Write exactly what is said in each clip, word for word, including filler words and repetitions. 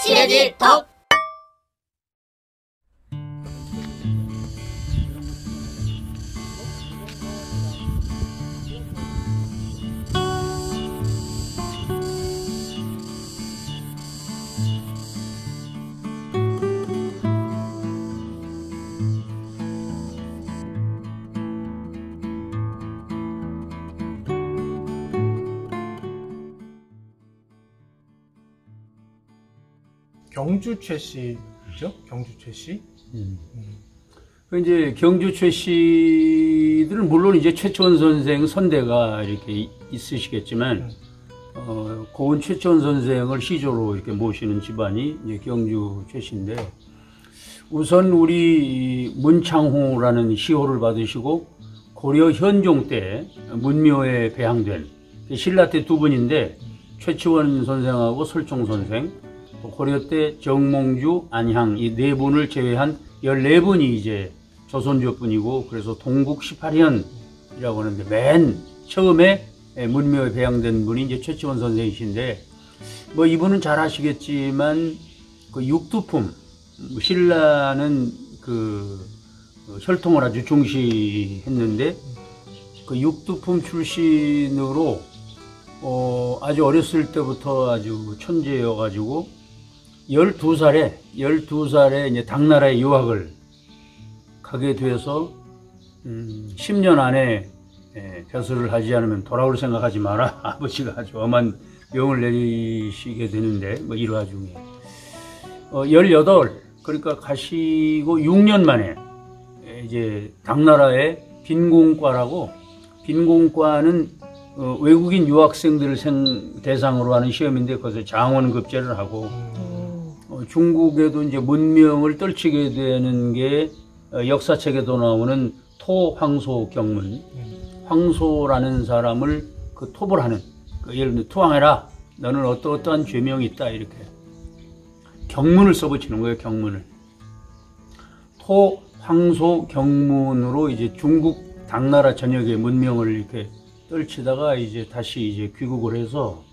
친해질 덕. 경주 최 씨죠? 경주 최 씨. 음. 음. 그 이제 경주 최 씨들은 물론 이제 최초원 선생 선대가 이렇게 있으시겠지만, 음. 어, 고은 최초원 선생을 시조로 이렇게 모시는 집안이 이제 경주 최 씨인데, 우선 우리 문창호라는 시호를 받으시고 고려 현종 때 문묘에 배양된 신라 때 두 분인데, 최초원 선생하고 설총 선생, 고려 때 정몽주, 안향 이 네 분을 제외한 열네 분이 이제 조선조 분이고, 그래서 동국 십팔 현이라고 하는데 맨 처음에 문묘에 배양된 분이 이제 최치원 선생이신데, 뭐 이분은 잘 아시겠지만 그 육두품, 신라는 그 혈통을 아주 중시했는데 그 육두품 출신으로 어 아주 어렸을 때부터 아주 천재여가지고 열두 살에, 열두 살에 이제 당나라에 유학을 가게 돼서, 음, 십 년 안에, 예, 벼슬을 하지 않으면 돌아올 생각하지 마라. 아버지가 아주 엄한 명을 내리시게 되는데, 뭐, 일화 중에. 어, 열여덟, 그러니까 가시고 육 년 만에, 이제, 당나라의 빈공과라고, 빈공과는, 어, 외국인 유학생들을 생, 대상으로 하는 시험인데, 거기서 장원급제를 하고, 중국에도 이제 문명을 떨치게 되는 게 역사책에도 나오는 토황소 경문, 황소라는 사람을 그 톱을 하는, 그 예를 들어 투항해라, 너는 어떠어떠한 죄명이 있다, 이렇게 경문을 써붙이는 거예요. 경문을 토황소 경문으로 이제 중국 당나라 전역의 문명을 이렇게 떨치다가 이제 다시 이제 귀국을 해서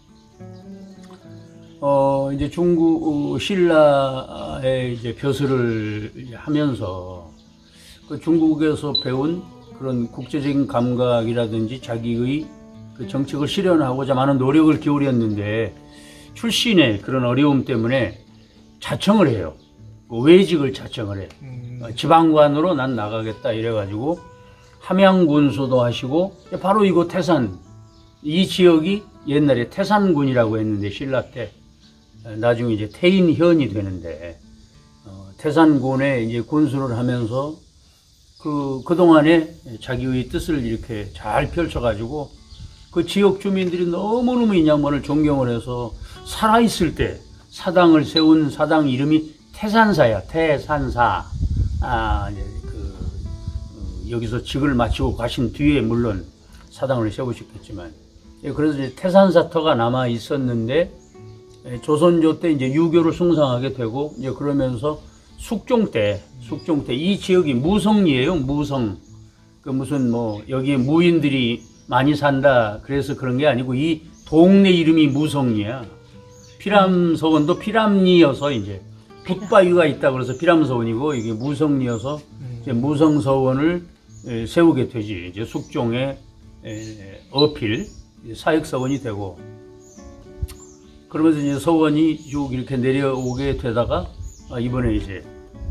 어, 이제 중국, 신라에 이제 벼슬을 하면서 그 중국에서 배운 그런 국제적인 감각이라든지 자기의 그 정책을 실현하고자 많은 노력을 기울였는데, 출신의 그런 어려움 때문에 자청을 해요. 외직을 자청을 해. 음. 지방관으로 난 나가겠다 이래가지고 함양군수도 하시고, 바로 이곳 태산, 이 지역이 옛날에 태산군이라고 했는데, 신라 때. 나중에 이제 태인현이 되는데, 어, 태산군에 이제 군수를 하면서 그, 그동안에 자기의 뜻을 이렇게 잘 펼쳐가지고 그 지역 주민들이 너무너무 이 양반을 존경을 해서 살아있을 때 사당을 세운 사당 이름이 태산사야. 태산사. 아, 이제 그, 어, 여기서 직을 마치고 가신 뒤에 물론 사당을 세우셨겠지만, 그래서 이제 태산사터가 남아 있었는데, 조선조 때 이제 유교를 숭상하게 되고, 이제 그러면서 숙종 때, 숙종 때 이 지역이 무성이에요. 무성. 그 무슨 뭐 여기에 무인들이 많이 산다 그래서 그런 게 아니고, 이 동네 이름이 무성이야. 피람서원도 피람리여서 이제 붙바위가 있다 그래서 피람서원이고, 이게 무성리여서 이제 무성서원을 세우게 되지. 이제 숙종의 어필 사역서원이 되고, 그러면서 이제 서원이 쭉 이렇게 내려오게 되다가 이번에 이제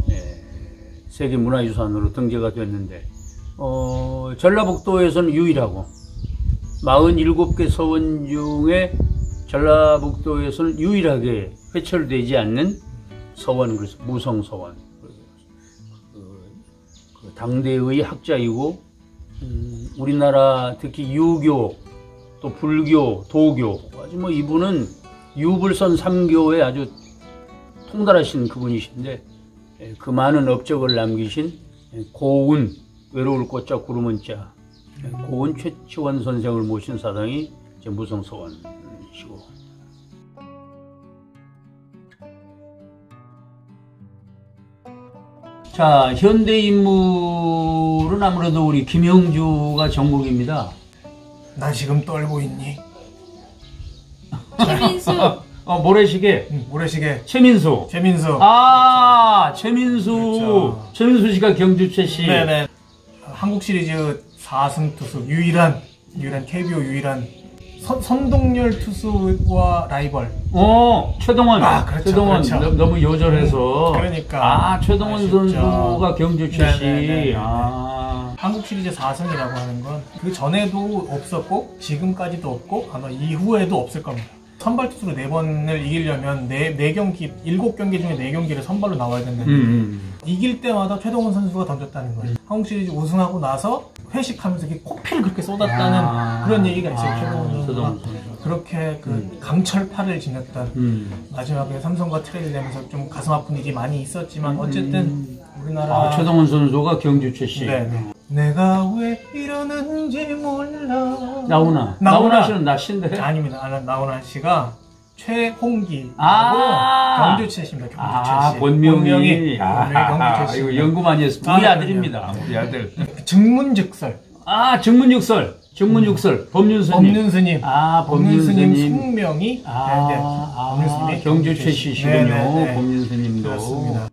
세계문화유산으로 등재가 됐는데, 어, 전라북도에서는 유일하고 사십칠 개 서원 중에 전라북도에서는 유일하게 회철되지 않는 서원, 그래서 무성서원. 그, 그 당대의 학자이고, 음, 우리나라 특히 유교, 또 불교, 도교, 아주 뭐 이분은 유불선 삼교에 아주 통달하신 그분이신데, 그 많은 업적을 남기신 고운, 외로울 꽃자 구름은 자, 고운 최치원 선생을 모신 사당이 이제 무성서원이시고. 자, 현대 인물은 아무래도 우리 김영주가 전국입니다. 나 지금 떨고 있니? 김인수. 어, 모래시계. 음, 모래시계. 최민수. 최민수. 아, 최민수. 그렇죠. 최민수 씨가 경주 최씨. 네네. 한국 시리즈 사 승 투수 유일한 유일한 케이비오 유일한 선, 선동열 투수와 라이벌. 어, 최동원. 아, 그렇죠, 최동원. 그렇죠. 너, 너무 요절해서. 음, 그러니까. 아, 최동원 아쉽죠. 선수가 경주 최씨. 네네네네. 아. 한국 시리즈 사 승이라고 하는 건 그 전에도 없었고 지금까지도 없고 아마 이후에도 없을 겁니다. 선발 투수로 네 번을 이기려면 네, 네 경기, 일곱 경기 중에 네 경기를 선발로 나와야 된다는 음, 음. 이길 때마다 최동원 선수가 던졌다는 거예요. 한국 시리즈 우승하고 나서 회식하면서 이렇게 코피를 그렇게 쏟았다는 아. 그런 얘기가 있어요. 아, 최동원 선수가. 최동원 선수. 그렇게 그 음. 강철파를 지녔던 음. 마지막에 삼성과 트레이드 되면서 좀 가슴 아픈 일이 많이 있었지만 어쨌든 음. 우리나라 아, 최동원 선수가 경주 최씨. 네, 네. 내가 왜 이러는지 몰라. 나훈아. 나훈아. 나훈아 씨는 나신데? 아닙니다. 아, 나훈아 씨가 최홍기하고 아. 경주 최씨입니다. 경주 아, 최씨. 본명이. 본명이 아, 경주 최씨. 이거 연구 많이 했습니다. 우리 아, 아들입니다. 우리 아들. 증문즉설. 아, 증문육설. 증문육설. 법륜스님. 법륜스님. 아, 법륜스님 법륜스님. 숙명이 아, 네, 네. 아, 법륜스님이 경주 최씨시군요. 네, 네, 네. 법륜스님도. 그렇습니다.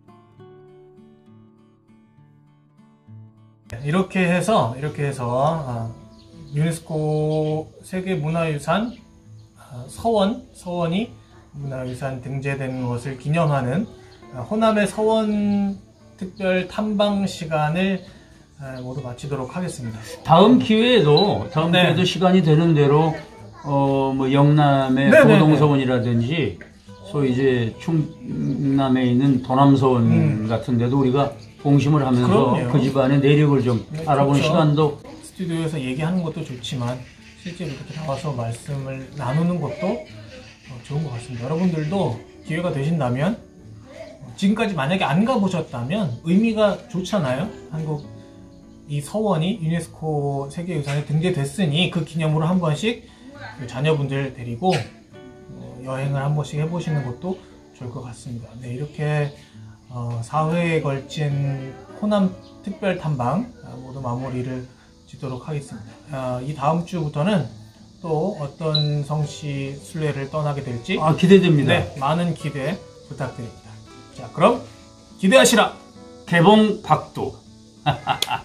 이렇게 해서 이렇게 해서 아, 유네스코 세계문화유산 아, 서원 서원이 문화유산 등재된 것을 기념하는 아, 호남의 서원 특별 탐방 시간을 아, 모두 마치도록 하겠습니다. 다음 기회에도, 다음 네. 기회에도 시간이 되는 대로, 어, 뭐, 영남의 네, 네, 도동서원이라든지, 소위 이제 충남에 있는 도남서원 음. 같은 데도 우리가 공심을 하면서 그럼요. 그 집안의 내력을 좀 네, 알아보는 좋죠. 시간도. 스튜디오에서 얘기하는 것도 좋지만 실제로 이렇게 나와서 말씀을 나누는 것도 어, 좋은 것 같습니다. 여러분들도 기회가 되신다면 어, 지금까지 만약에 안 가보셨다면 의미가 좋잖아요. 한국 이 서원이 유네스코 세계유산에 등재됐으니 그 기념으로 한 번씩 그 자녀분들 데리고 어, 여행을 한 번씩 해보시는 것도 좋을 것 같습니다. 네, 이렇게 어, 사 회에 걸친 호남 특별 탐방 어, 모두 마무리를 짓도록 하겠습니다. 어, 이 다음 주부터는 또 어떤 성씨 순례를 떠나게 될지 아, 기대됩니다. 네, 많은 기대 부탁드립니다. 자, 그럼 기대하시라! 개봉 박두.